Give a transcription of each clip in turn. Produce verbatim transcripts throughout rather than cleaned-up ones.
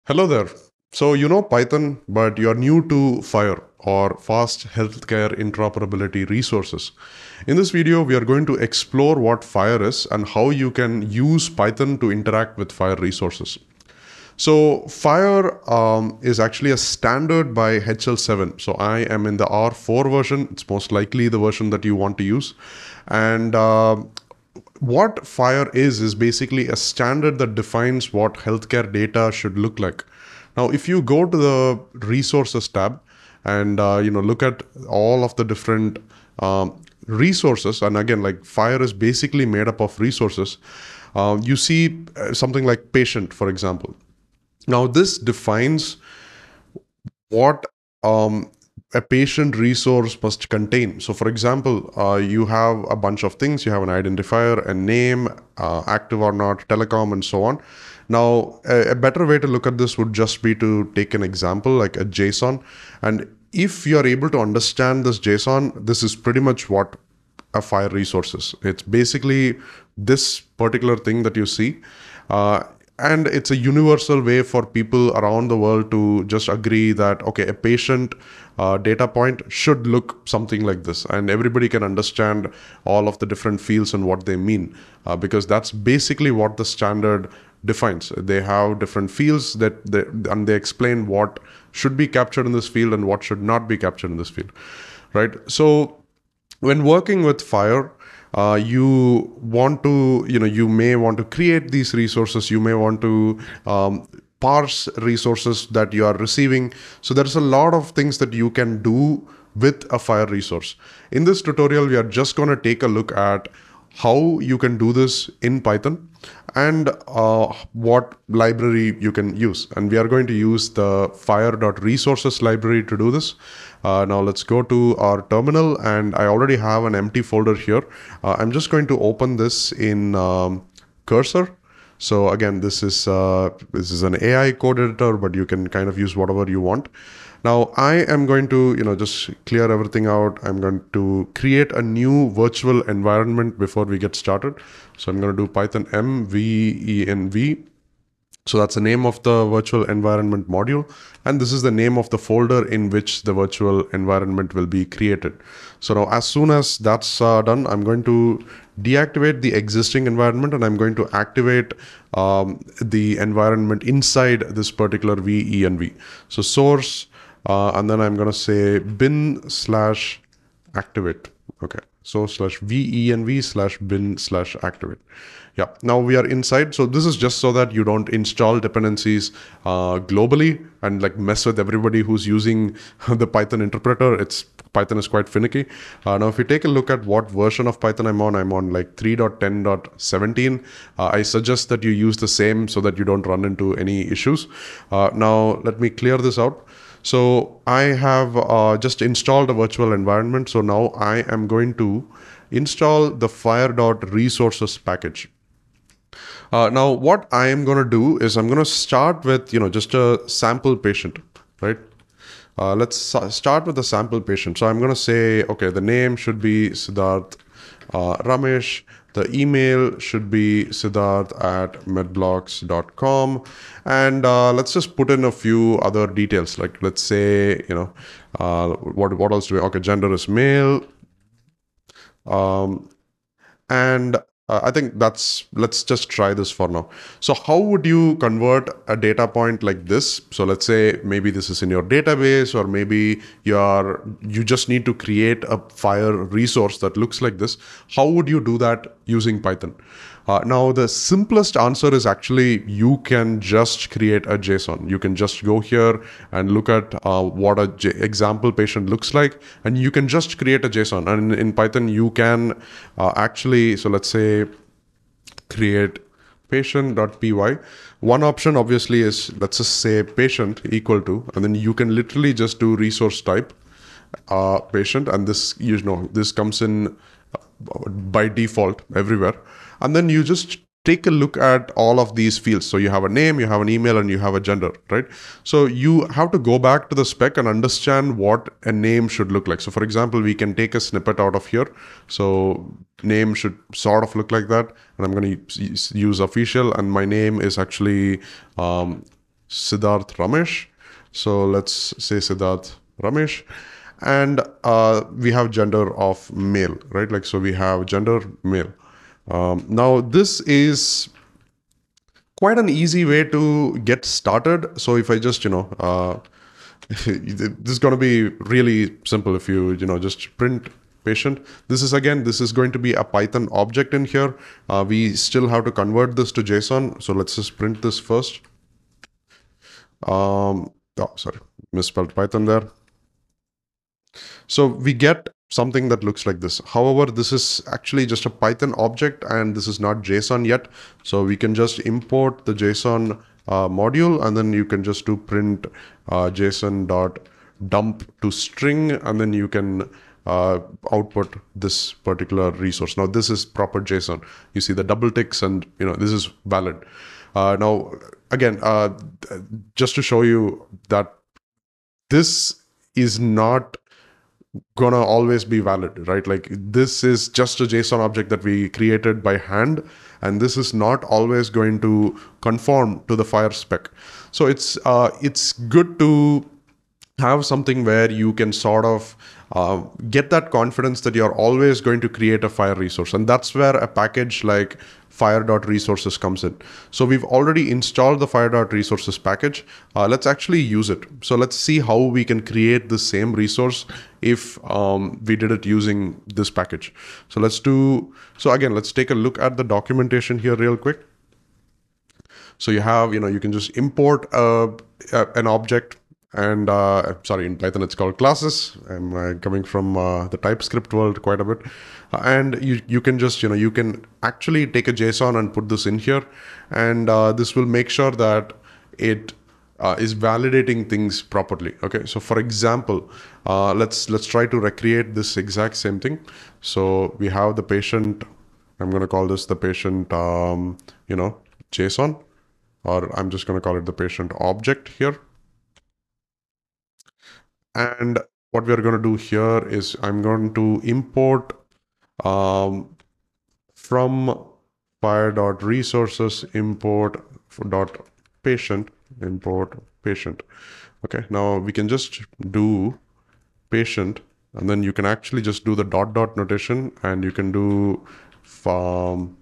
Hello there. So you know Python, but you're new to FHIR or Fast Healthcare Interoperability Resources. In this video, we are going to explore what FHIR is and how you can use Python to interact with FHIR resources. So FHIR um, is actually a standard by H L seven. So I am in the R four version. It's most likely the version that you want to use. And uh, what FHIR is, is basically a standard that defines what healthcare data should look like. Now, if you go to the resources tab and uh, you know look at all of the different um, resources, and again, like FHIR is basically made up of resources, uh, you see uh, something like patient, for example. Now, this defines what um, a patient resource must contain. So for example, uh, you have a bunch of things. You have an identifier, a name, uh, active or not, telecom, and so on. Now, a, a better way to look at this would just be to take an example like a JSON. And if you're able to understand this JSON, this is pretty much what a FHIR resource is. It's basically this particular thing that you see. Uh, and it's a universal way for people around the world to just agree that, okay, a patient uh, data point should look something like this. And everybody can understand all of the different fields and what they mean, uh, because that's basically what the standard defines. They have different fields that they, and they explain what should be captured in this field and what should not be captured in this field, right? So when working with FHIR, Uh, you want to, you know, you may want to create these resources. You may want to um, parse resources that you are receiving. So there's a lot of things that you can do with a FHIR resource. In this tutorial, we are just going to take a look at how you can do this in Python and uh, what library you can use. And we are going to use the fhir.resources library to do this. Uh, now let's go to our terminal, and I already have an empty folder here. Uh, I'm just going to open this in um, Cursor. So again, this is uh, this is an A I code editor, but you can kind of use whatever you want. Now I am going to, you know, just clear everything out. I'm going to create a new virtual environment before we get started. So I'm going to do Python M V E N V. So that's the name of the virtual environment module. And this is the name of the folder in which the virtual environment will be created. So now as soon as that's uh, done, I'm going to deactivate the existing environment, and I'm going to activate um, the environment inside this particular V E N V. So source, uh, and then I'm going to say bin slash activate. Okay. So slash V E N V slash bin slash activate. Yeah, now we are inside. So this is just so that you don't install dependencies uh, globally and like mess with everybody who's using the Python interpreter. It's Python is quite finicky. Uh, now, if you take a look at what version of Python I'm on, I'm on like three point ten point seventeen. Uh, I suggest that you use the same so that you don't run into any issues. Uh, now, let me clear this out. So I have uh, just installed a virtual environment. So now I am going to install the fhir.resources package. Uh, now, what I am going to do is I'm going to start with, you know, just a sample patient, right? Uh, let's start with the sample patient. So I'm going to say, okay, the name should be Siddharth uh, Ramesh. The email should be siddharth at medblocks dot com. And uh, let's just put in a few other details. Like, let's say, you know, uh, what, what else do we, okay, gender is male. Um, and uh, I think that's, let's just try this for now. So how would you convert a data point like this? So let's say maybe this is in your database, or maybe you're, you just need to create a FHIR resource that looks like this. How would you do that using Python? Uh, now, the simplest answer is actually you can just create a JSON. You can just go here and look at uh, what a J example patient looks like, and you can just create a JSON. And in, in Python, you can uh, actually, so let's say create patient.py. One option obviously is, let's just say patient equal to, and then you can literally just do resource type uh, patient, and this, you know, this comes in by default everywhere. And then you just take a look at all of these fields. So you have a name, you have an email, and you have a gender, right? So you have to go back to the spec and understand what a name should look like. So for example, we can take a snippet out of here. So name should sort of look like that. And I'm going to use official, and my name is actually um, Siddharth Ramesh. So let's say Siddharth Ramesh. And uh, we have gender of male, right? Like, so we have gender male. Um, now, this is quite an easy way to get started. So if I just, you know, uh, this is going to be really simple if you, you know, just print patient. This is, again, this is going to be a Python object in here. Uh, we still have to convert this to JSON. So let's just print this first. Um, oh, sorry, misspelled Python there. So we get something that looks like this. However, this is actually just a Python object and this is not JSON yet. So we can just import the JSON uh, module, and then you can just do print uh, JSON dot dump to string, and then you can uh, output this particular resource. Now this is proper JSON. You see the double ticks, and you know this is valid. Uh, now again, uh, just to show you that this is not gonna always be valid, right? Like this is just a JSON object that we created by hand, and this is not always going to conform to the FHIR spec. So it's uh, it's good to have something where you can sort of uh, get that confidence that you're always going to create a FHIR resource, and that's where a package like fhir.resources comes in. So we've already installed the fhir.resources package. Uh, let's actually use it. So let's see how we can create the same resource if um, we did it using this package. So let's do, so again, let's take a look at the documentation here real quick. So you have, you know, you can just import uh, an object. And uh, sorry, in Python it's called classes. I'm uh, coming from uh, the TypeScript world quite a bit. Uh, and you you can just, you know, you can actually take a JSON and put this in here. And uh, this will make sure that it uh, is validating things properly. Okay, so for example, uh, let's let's try to recreate this exact same thing. So we have the patient, I'm going to call this the patient, um, you know, JSON, or I'm just going to call it the patient object here. And what we're going to do here is I'm going to import um, from fhir.resources import dot patient import patient. Okay, now we can just do patient, and then you can actually just do the dot dot notation, and you can do from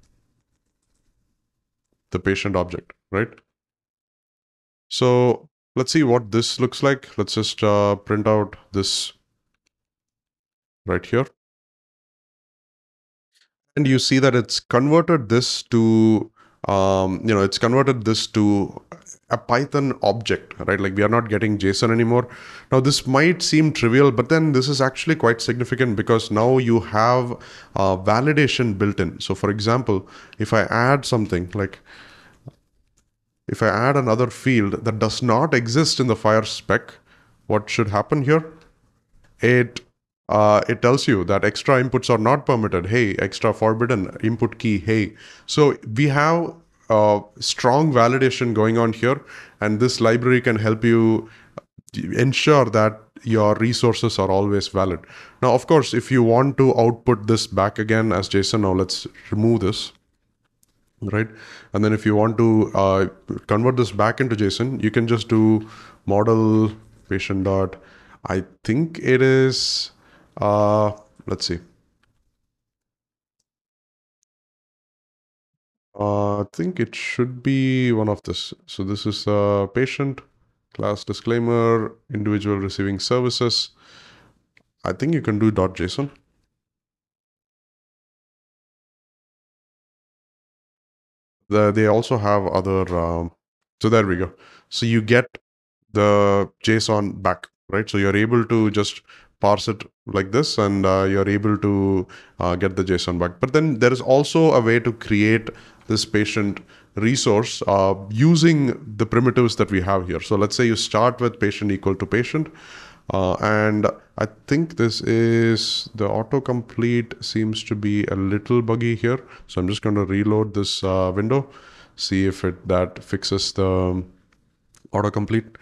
the patient object, right? So let's see what this looks like. Let's just uh, print out this right here. And you see that it's converted this to, um, you know, it's converted this to a Python object, right? Like we are not getting JSON anymore. Now this might seem trivial, but then this is actually quite significant because now you have uh, validation built in. So for example, if I add something like, if I add another field that does not exist in the FHIR spec, what should happen here? It uh, it tells you that extra inputs are not permitted. Hey, extra forbidden input key. Hey, so we have uh, strong validation going on here, and this library can help you ensure that your resources are always valid. Now, of course, if you want to output this back again as JSON, now let's remove this. Right, and then if you want to uh, convert this back into JSON, you can just do model patient dot. I think it is. Uh, let's see. Uh, I think it should be one of this. So this is a patient class disclaimer, individual receiving services. I think you can do .json. The, they also have other. Um, so there we go. So you get the JSON back, right? So you're able to just parse it like this, and uh, you're able to uh, get the JSON back. But then there is also a way to create this patient resource uh, using the primitives that we have here. So let's say you start with patient equal to patient. Uh, and I think this is the autocomplete seems to be a little buggy here. So I'm just going to reload this uh, window, see if it that fixes the autocomplete.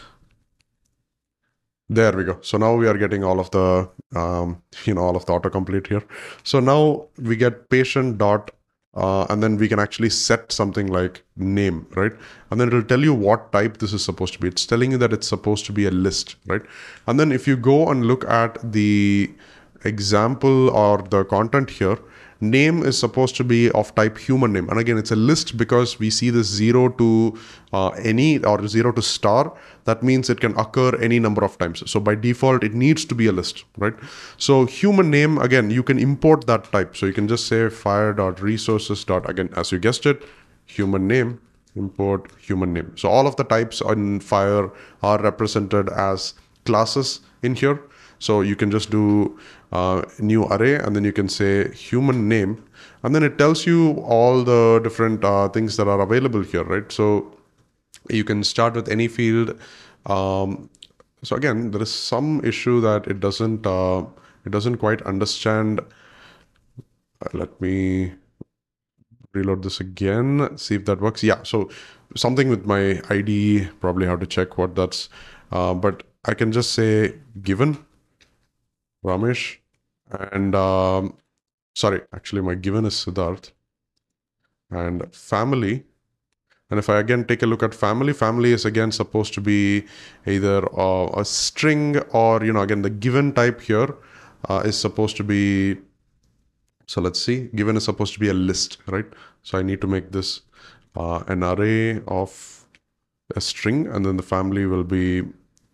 There we go. So now we are getting all of the, um, you know, all of the autocomplete here. So now we get patient dot Uh, and then we can actually set something like name, right? And then it'll tell you what type this is supposed to be. It's telling you that it's supposed to be a list, right? And then if you go and look at the example or the content here, name is supposed to be of type human name. And again, it's a list because we see this zero to uh, any or zero to star. That means it can occur any number of times. So by default, it needs to be a list, right? So human name, again, you can import that type. So you can just say F H I R.resources. Again, as you guessed it, human name, import human name. So all of the types in F H I R are represented as classes in here. So you can just do uh, new array, and then you can say human name, and then it tells you all the different uh, things that are available here, right? So you can start with any field. Um, so again, there is some issue that it doesn't uh, it doesn't quite understand. Uh, let me reload this again, see if that works. Yeah, so something with my I D, probably have to check what that's. Uh, but I can just say given Ramesh, and um, sorry, actually my given is Siddharth, and family. And if I again take a look at family, family is again supposed to be either uh, a string or, you know, again, the given type here uh, is supposed to be, so let's see, given is supposed to be a list, right? So I need to make this uh, an array of a string, and then the family will be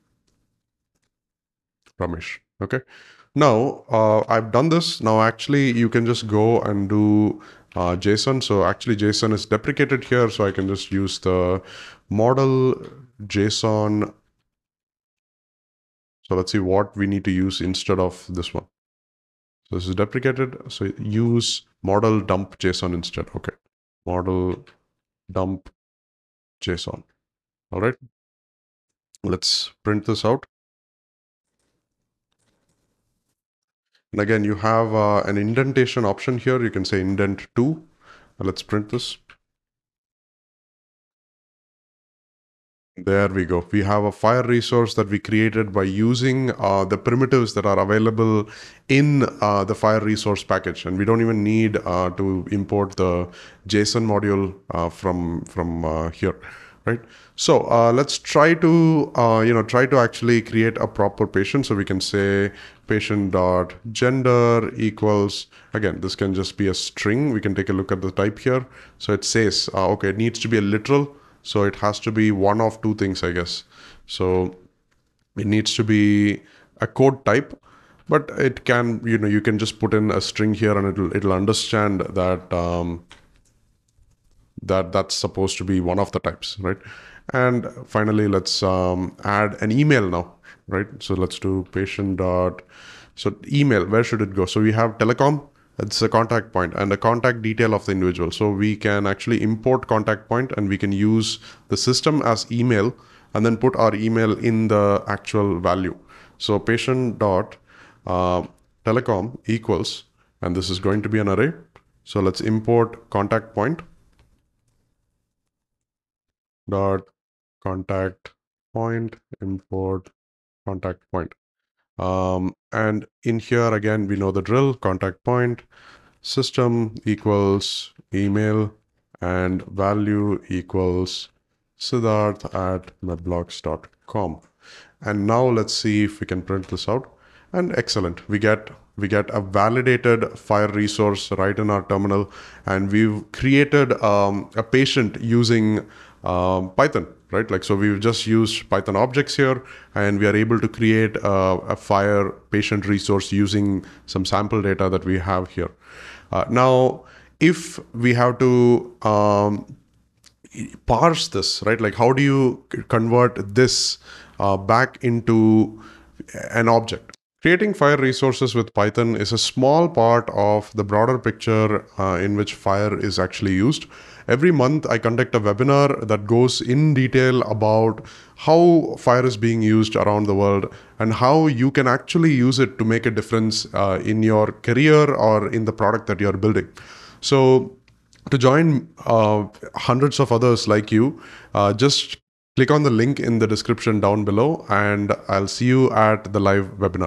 Ramesh, okay? Now, uh, I've done this. Now, actually, you can just go and do uh, JSON. So actually, JSON is deprecated here. So I can just use the model JSON. So let's see what we need to use instead of this one. So this is deprecated. So use model dump JSON instead. Okay. Model dump JSON. All right. Let's print this out. And again, you have uh, an indentation option here. You can say indent two. Let's print this. There we go. We have a FHIR resource that we created by using uh, the primitives that are available in uh, the FHIR resource package. And we don't even need uh, to import the JSON module uh, from, from uh, here, right? So uh, let's try to, uh, you know, try to actually create a proper patient. So we can say patient dot gender equals, again, this can just be a string. We can take a look at the type here. So it says, uh, okay, it needs to be a literal. So it has to be one of two things, I guess. So it needs to be a code type, but it can, you know, you can just put in a string here and it'll, it'll understand that, um, that that's supposed to be one of the types, right? And finally, let's um, add an email now, right? So let's do patient dot, so email, where should it go? So we have telecom. It's a contact point and the contact detail of the individual. So we can actually import contact point and we can use the system as email and then put our email in the actual value. So patient dot uh, telecom equals, and this is going to be an array. So let's import contact point dot contact point, import contact point. Um, and in here, again, we know the drill, contact point, system equals email, and value equals Siddharth at medblocks dot com. And now let's see if we can print this out. And excellent, we get we get a validated FHIR resource right in our terminal, and we've created um, a patient using um, Python, right? Like, so we've just used Python objects here, and we are able to create a, a FHIR patient resource using some sample data that we have here. Uh, now, if we have to um, parse this, right? Like, how do you convert this uh, back into an object? Creating FHIR resources with Python is a small part of the broader picture uh, in which FHIR is actually used. Every month, I conduct a webinar that goes in detail about how FHIR is being used around the world and how you can actually use it to make a difference uh, in your career or in the product that you're building. So to join uh, hundreds of others like you, uh, just click on the link in the description down below, and I'll see you at the live webinar.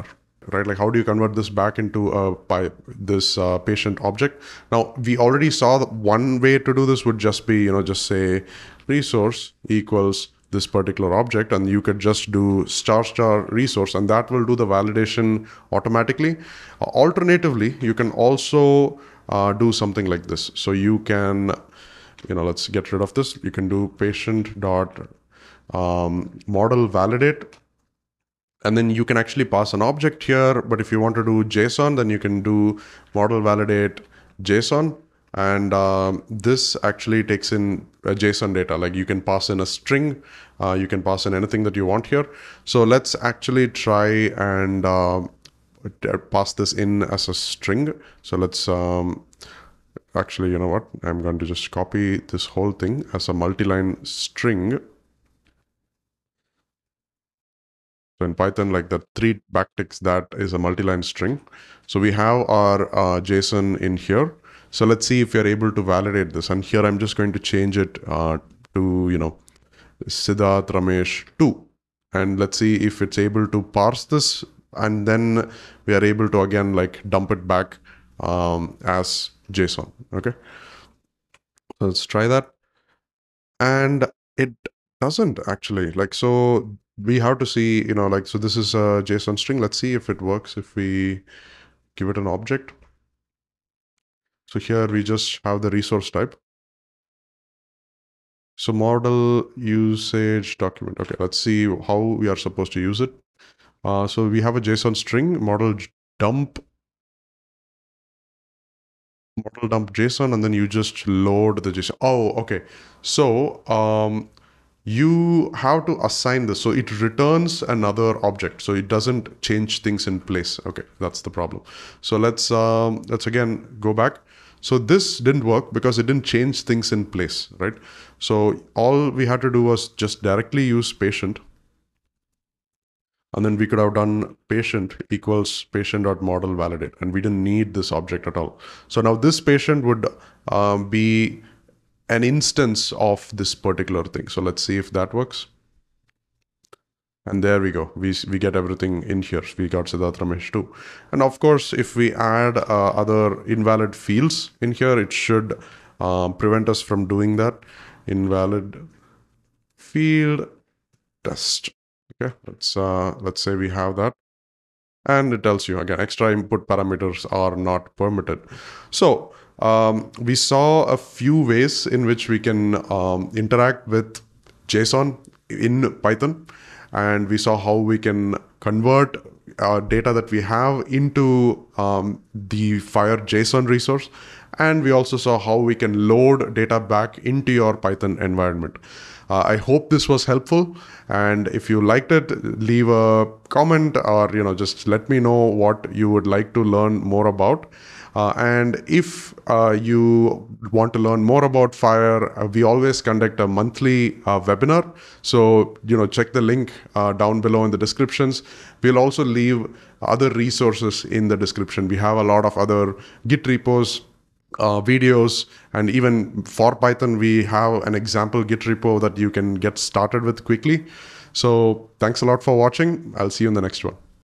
right? Like how do you convert this back into a by this uh, patient object? Now we already saw that one way to do this would just be, you know, just say resource equals this particular object, and you could just do star star resource, and that will do the validation automatically. Uh, alternatively, you can also uh, do something like this. So you can, you know, let's get rid of this. You can do patient dot um, model validate, and then you can actually pass an object here. But if you want to do JSON, then you can do model validate JSON. And um, this actually takes in uh, JSON data. Like you can pass in a string, uh, you can pass in anything that you want here. So let's actually try and uh, pass this in as a string. So let's um, actually, you know what? I'm going to just copy this whole thing as a multi-line string. So in Python, like the three backticks, that is a multi-line string. So we have our uh, JSON in here. So let's see if we are able to validate this. And here I'm just going to change it uh, to, you know, Siddharth Ramesh two. And let's see if it's able to parse this. And then we are able to, again, like dump it back um, as JSON. Okay. So let's try that. And it doesn't actually, like, so we have to see, you know, like, so this is a JSON string. Let's see if it works if we give it an object. So here we just have the resource type. So model usage document. Okay, let's see how we are supposed to use it. Uh, so we have a JSON string, model dump, model dump JSON, and then you just load the JSON. Oh, okay. So um, you have to assign this. So it returns another object. So it doesn't change things in place. Okay, that's the problem. So let's um, let's again go back. So this didn't work because it didn't change things in place, right? So all we had to do was just directly use patient. And then we could have done patient equals patient.model validate. And we didn't need this object at all. So now this patient would um, be an instance of this particular thing. So let's see if that works. And there we go. We, we get everything in here. We got Siddharth Ramesh too. And of course, if we add uh, other invalid fields in here, it should um, prevent us from doing that. Invalid field test. Okay, let's, uh, let's say we have that. And it tells you, again, extra input parameters are not permitted. So um, we saw a few ways in which we can um, interact with JSON in Python. And we saw how we can convert uh, data that we have into um, the FHIR JSON resource. And we also saw how we can load data back into your Python environment. Uh, I hope this was helpful. And if you liked it, leave a comment or, you know, just let me know what you would like to learn more about. Uh, and if uh, you want to learn more about FHIR, uh, we always conduct a monthly uh, webinar. So, you know, check the link uh, down below in the descriptions. We'll also leave other resources in the description. We have a lot of other Git repos, uh, videos, and even for Python, we have an example Git repo that you can get started with quickly. So thanks a lot for watching. I'll see you in the next one.